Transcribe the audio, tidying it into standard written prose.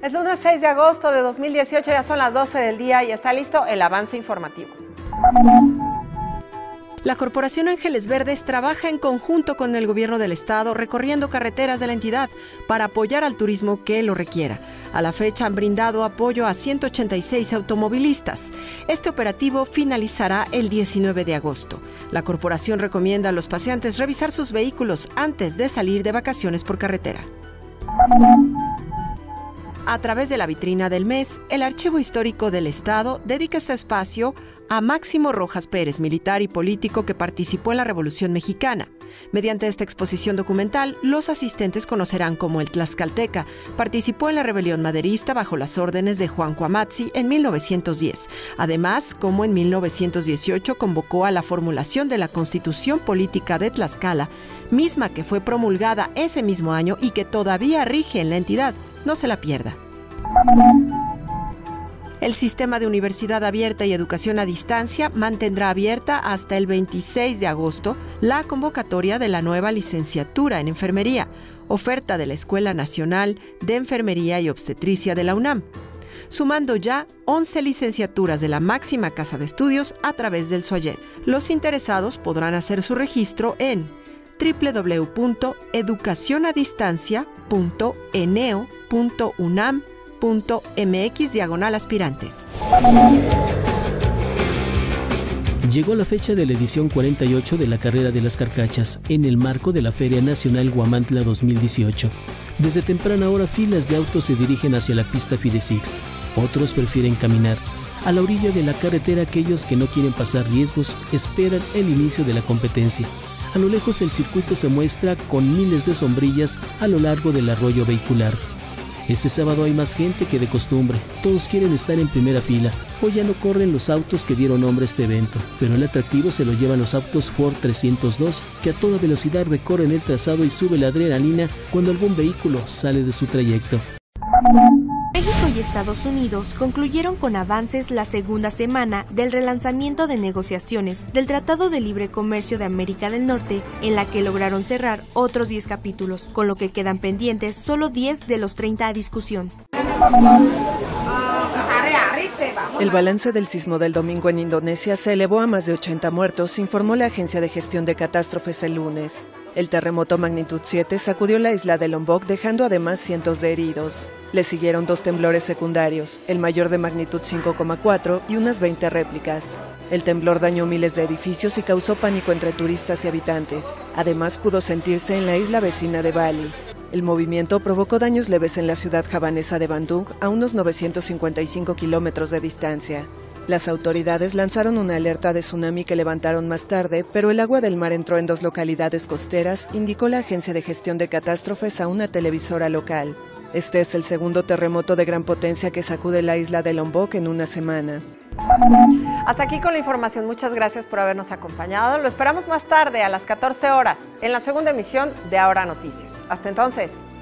Es lunes 6 de agosto de 2018, ya son las 12 del día y está listo el avance informativo. La Corporación Ángeles Verdes trabaja en conjunto con el gobierno del estado recorriendo carreteras de la entidad para apoyar al turismo que lo requiera. A la fecha han brindado apoyo a 186 automovilistas. Este operativo finalizará el 19 de agosto. La corporación recomienda a los paseantes revisar sus vehículos antes de salir de vacaciones por carretera. A través de la vitrina del mes, el Archivo Histórico del Estado dedica este espacio a Máximo Rojas Pérez, militar y político que participó en la Revolución Mexicana. Mediante esta exposición documental, los asistentes conocerán cómo el tlaxcalteca participó en la rebelión maderista bajo las órdenes de Juan Cuamatzi en 1910. Además, cómo en 1918 convocó a la formulación de la Constitución Política de Tlaxcala, misma que fue promulgada ese mismo año y que todavía rige en la entidad. No se la pierda. El sistema de universidad abierta y educación a distancia mantendrá abierta hasta el 26 de agosto la convocatoria de la nueva licenciatura en enfermería, oferta de la Escuela Nacional de Enfermería y Obstetricia de la UNAM, sumando ya 11 licenciaturas de la máxima casa de estudios a través del SOAYED. Los interesados podrán hacer su registro en www.educacionadistancia.eneo.unam.mx/aspirantes. Llegó la fecha de la edición 48 de la Carrera de las Carcachas, en el marco de la Feria Nacional Huamantla 2018. Desde temprana hora, filas de autos se dirigen hacia la pista Fidesix. Otros prefieren caminar. A la orilla de la carretera, aquellos que no quieren pasar riesgos esperan el inicio de la competencia. A lo lejos, el circuito se muestra con miles de sombrillas a lo largo del arroyo vehicular. Este sábado hay más gente que de costumbre. Todos quieren estar en primera fila. Hoy ya no corren los autos que dieron nombre a este evento, pero el atractivo se lo llevan los autos Ford 302, que a toda velocidad recorren el trazado y sube la adrenalina cuando algún vehículo sale de su trayecto. México y Estados Unidos concluyeron con avances la segunda semana del relanzamiento de negociaciones del Tratado de Libre Comercio de América del Norte, en la que lograron cerrar otros 10 capítulos, con lo que quedan pendientes solo 10 de los 30 a discusión. El balance del sismo del domingo en Indonesia se elevó a más de 80 muertos, informó la Agencia de Gestión de Catástrofes el lunes. El terremoto magnitud 7 sacudió la isla de Lombok, dejando además cientos de heridos. Le siguieron 2 temblores secundarios, el mayor de magnitud 5,4 y unas 20 réplicas. El temblor dañó miles de edificios y causó pánico entre turistas y habitantes. Además, pudo sentirse en la isla vecina de Bali. El movimiento provocó daños leves en la ciudad javanesa de Bandung, a unos 955 kilómetros de distancia. Las autoridades lanzaron una alerta de tsunami que levantaron más tarde, pero el agua del mar entró en 2 localidades costeras, indicó la Agencia de Gestión de Catástrofes a una televisora local. Este es el segundo terremoto de gran potencia que sacude la isla de Lombok en una semana. Hasta aquí con la información. Muchas gracias por habernos acompañado. Lo esperamos más tarde a las 14 horas en la segunda emisión de Ahora Noticias. Hasta entonces.